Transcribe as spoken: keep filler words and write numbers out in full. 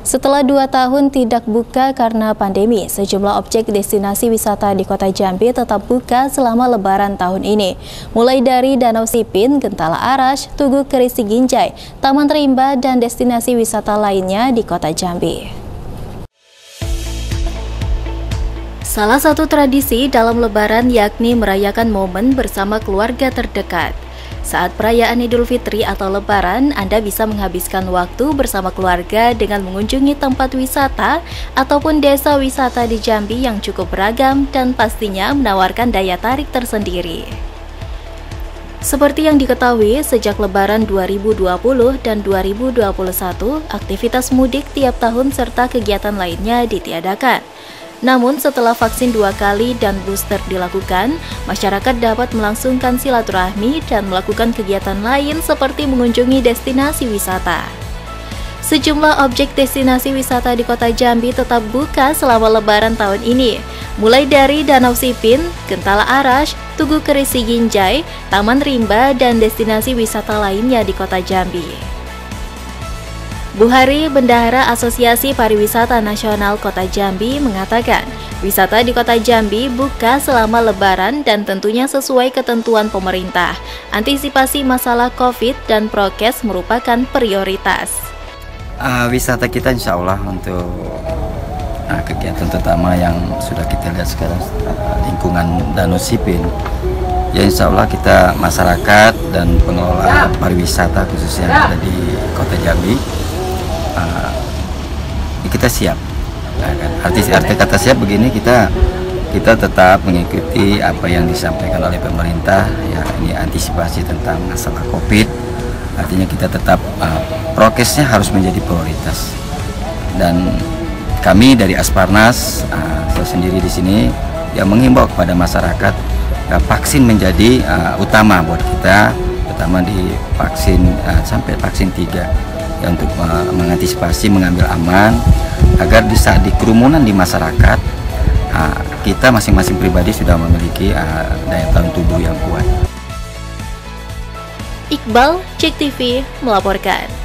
Setelah dua tahun tidak buka karena pandemi, sejumlah objek destinasi wisata di Kota Jambi tetap buka selama Lebaran tahun ini. Mulai dari Danau Sipin, Gentala Arash, Tugu Kerisi Ginjai, Taman Rimba, dan destinasi wisata lainnya di Kota Jambi. Salah satu tradisi dalam Lebaran yakni merayakan momen bersama keluarga terdekat. Saat perayaan Idul Fitri atau Lebaran, Anda bisa menghabiskan waktu bersama keluarga dengan mengunjungi tempat wisata ataupun desa wisata di Jambi yang cukup beragam dan pastinya menawarkan daya tarik tersendiri. Seperti yang diketahui, sejak Lebaran dua ribu dua puluh dan dua ribu dua puluh satu, aktivitas mudik tiap tahun serta kegiatan lainnya ditiadakan. Namun setelah vaksin dua kali dan booster dilakukan, masyarakat dapat melangsungkan silaturahmi dan melakukan kegiatan lain seperti mengunjungi destinasi wisata. Sejumlah objek destinasi wisata di Kota Jambi tetap buka selama Lebaran tahun ini, mulai dari Danau Sipin, Gentala Arash, Tugu Kerisi Ginjai, Taman Rimba, dan destinasi wisata lainnya di Kota Jambi. Bu Hari, Bendahara Asosiasi Pariwisata Nasional Kota Jambi, mengatakan wisata di Kota Jambi buka selama Lebaran dan tentunya sesuai ketentuan pemerintah. Antisipasi masalah COVID dan prokes merupakan prioritas. Uh, wisata kita insya Allah untuk uh, kegiatan terutama yang sudah kita lihat sekarang, uh, lingkungan Danau Sipin. Ya insya Allah kita masyarakat dan pengelola pariwisata khususnya yang ada di Kota Jambi, Uh, kita siap. Nah, kan? Arti arti kata siap begini, kita kita tetap mengikuti apa yang disampaikan oleh pemerintah. Ya, ini antisipasi tentang masalah COVID. Artinya kita tetap uh, prokesnya harus menjadi prioritas. Dan kami dari Asparnas, uh, saya sendiri di sini, yang menghimbau kepada masyarakat, uh, vaksin menjadi uh, utama buat kita, terutama di vaksin uh, sampai vaksin tiga. Ya, untuk uh, mengantisipasi mengambil aman agar di saat di kerumunan di masyarakat uh, kita masing-masing pribadi sudah memiliki uh, daya tahan tubuh yang kuat. Iqbal, Cek T V melaporkan.